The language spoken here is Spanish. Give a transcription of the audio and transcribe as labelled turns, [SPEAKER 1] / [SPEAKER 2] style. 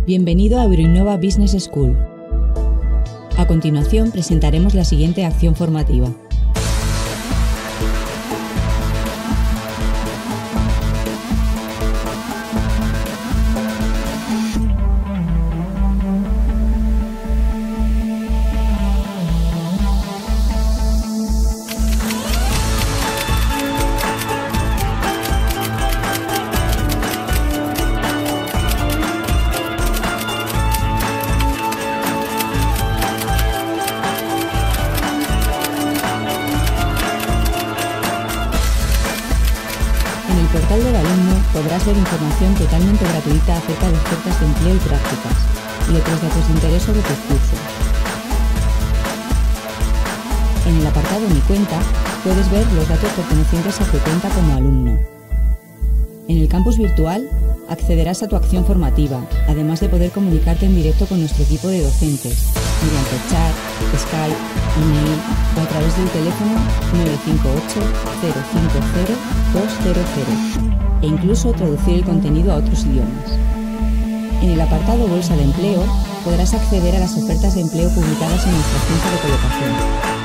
[SPEAKER 1] Bienvenido a Euroinnova Business School. A continuación presentaremos la siguiente acción formativa. En el portal del alumno podrás ver información totalmente gratuita acerca de ofertas de empleo y prácticas y otros datos de interés sobre tus cursos. En el apartado Mi cuenta puedes ver los datos pertenecientes a tu cuenta como alumno. En el campus virtual accederás a tu acción formativa, además de poder comunicarte en directo con nuestro equipo de docentes, mediante chat, Skype, email o a través del teléfono 958-050-200 e incluso traducir el contenido a otros idiomas. En el apartado Bolsa de Empleo podrás acceder a las ofertas de empleo publicadas en nuestra agencia de colocación.